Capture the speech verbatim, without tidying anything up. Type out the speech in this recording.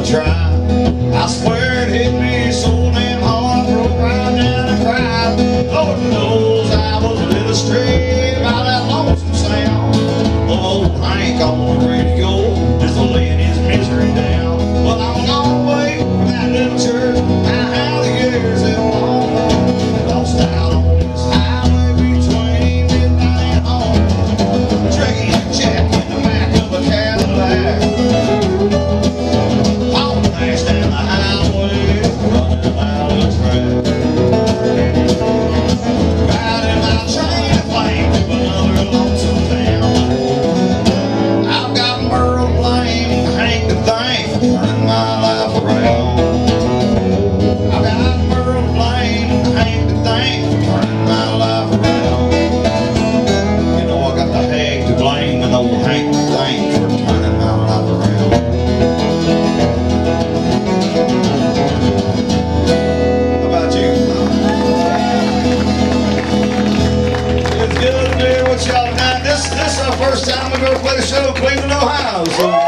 try. I swear it hit me so damn hard, broke right down and cried. Lord knows I was a little strayed by that lonesome sound. Old Hank on the radio just laying his misery down. Well, I'm a long way from that little church. Now how the years have gone. Lost out on this highway between midnight and home. Drinking a Jack in the back of a Cadillac. All crashed down the highway, running out of track. Riding my train of flame to another lonesome town. I've got Merle Blaine, Hank to thank for turning my life around. I've got Merle Blaine, Hank to thank for turning my life around. You know I got the Hank to blame and old Hank to thank for turning my life around. How about you? It's good to hear what y'all done. This, this is our first time we're going to play the show in Cleveland, Ohio. So